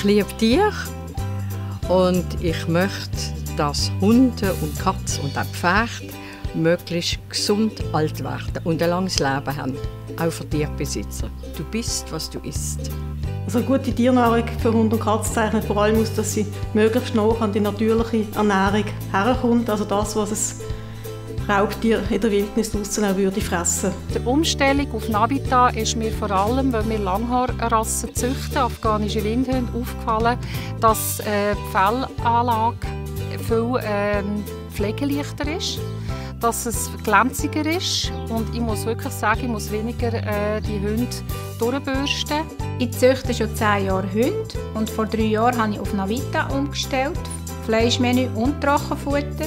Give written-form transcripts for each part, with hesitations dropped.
liebe Tiere und ich möchte, dass Hunde und Katzen und auch Pferde möglichst gesund alt werden und ein langes Leben haben, auch für Tierbesitzer. Du bist, was du isst. Also eine gute Tiernahrung für Hund und Katze zeichnet vor allem aus, dass sie möglichst nah an die natürliche Ernährung herkommt, also das, was es Raubtier in der Wildnis draussen auch würde fressen. Die Umstellung auf Navita ist mir vor allem, weil wir Langhaarrassen züchten, afghanische Windhunde, aufgefallen, dass die Fellanlage viel pflegeleichter ist, dass es glänziger ist und ich muss wirklich sagen, ich muss weniger die Hunde durchbürsten. Ich züchte schon 10 Jahre Hunde und vor 3 Jahren habe ich auf Navita umgestellt, Fleischmenü und Trockenfutter.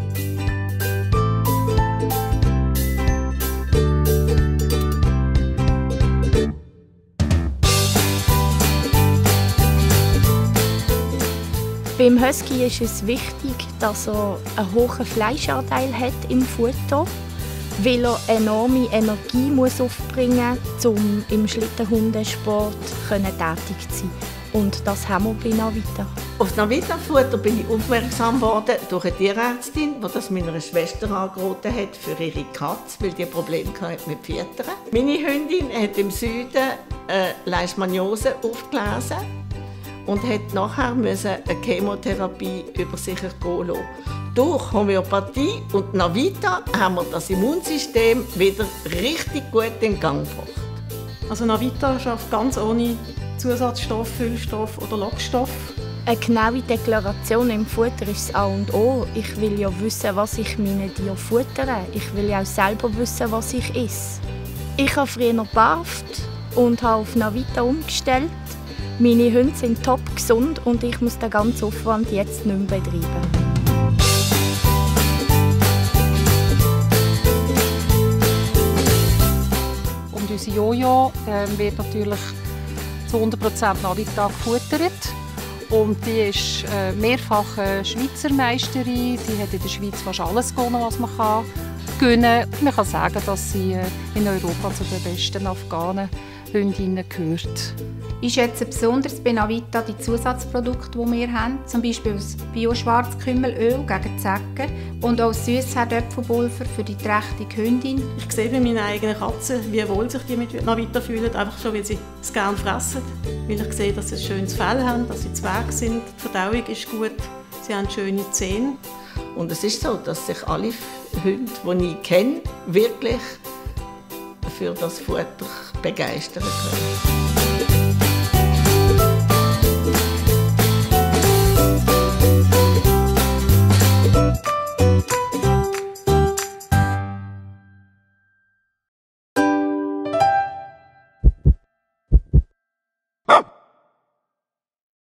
Beim Husky ist es wichtig, dass er einen hohen Fleischanteil hat im Futter, weil er enorme Energie aufbringen muss, um im Schlittenhundesport tätig zu sein. Und das haben wir bei Navita. Auf Navita-Futter bin ich aufmerksam geworden durch eine Tierärztin, die das meiner Schwester angeraten hat für ihre Katze, weil die Probleme hatte mit Pferdern. Meine Hündin hat im Süden Leishmaniose aufgelesen und hat nachher eine Chemotherapie über sich ergehen lassen. Durch Homöopathie und Navita haben wir das Immunsystem wieder richtig gut in Gang gebracht. Also Navita schafft ganz ohne Zusatzstoff, Füllstoff oder Lockstoff. Eine genaue Deklaration im Futter ist das A und O. Ich will ja wissen, was ich meinen Tieren futtere. Ich will ja auch selber wissen, was ich esse. Ich habe früher gebarft und habe auf Navita umgestellt. Meine Hunde sind top gesund und ich muss den ganzen Aufwand jetzt nicht mehr betreiben. Und unsere Jojo wird natürlich zu 100% Navita gefuttert. Und die ist mehrfache Schweizer Meisterin. Sie hat in der Schweiz fast alles gewonnen, was man gewinnen kann. Man kann sagen, dass sie in Europa zu den besten Afghanen Hündinnen gehört. Ich schätze besonders bei Navita die Zusatzprodukte, die wir haben, zum Beispiel das Bio-Schwarzkümmelöl gegen Zecken und auch das Süßherdöpfelpulver für die trächtige Hündin. Ich sehe bei meinen eigenen Katzen, wie wohl sich die mit Navita fühlen, einfach schon, weil sie es gerne fressen. Weil ich sehe, dass sie ein schönes Fell haben, dass sie zweig sind, die Verdauung ist gut, sie haben schöne Zähne. Und es ist so, dass sich alle Hunde, die ich kenne, wirklich für das Futter begeistern können.